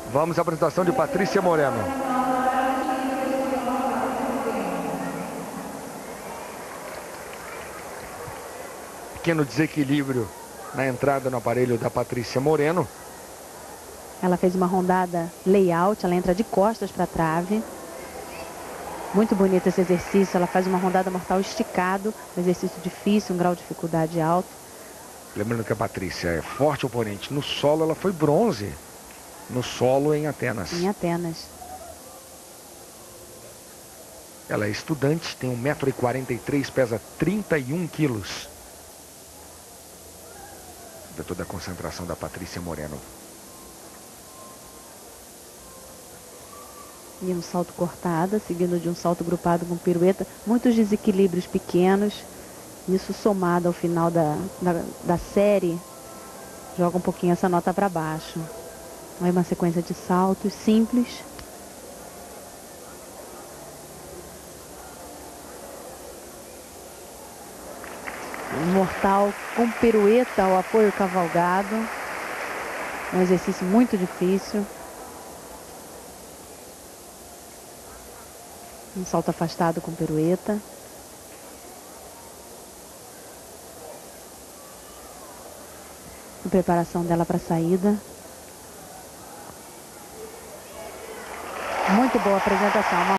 Vamos à apresentação de Patrícia Moreno. Pequeno desequilíbrio na entrada no aparelho da Patrícia Moreno. Ela fez uma rondada layout, ela entra de costas para a trave. Muito bonito esse exercício, ela faz uma rondada mortal esticado, um exercício difícil, um grau de dificuldade alto. Lembrando que a Patrícia é forte oponente. No solo ela foi bronze. No solo em Atenas. Em Atenas. Ela é estudante, tem 1,43 m, pesa 31 quilos. Vê toda a concentração da Patrícia Moreno. E um salto cortada, seguindo de um salto grupado com pirueta. Muitos desequilíbrios pequenos. Isso somado ao final da série, joga um pouquinho essa nota para baixo. Aí uma sequência de saltos simples. Um mortal com pirueta ao apoio cavalgado. Um exercício muito difícil. Um salto afastado com pirueta. A preparação dela para a saída. Muito boa apresentação.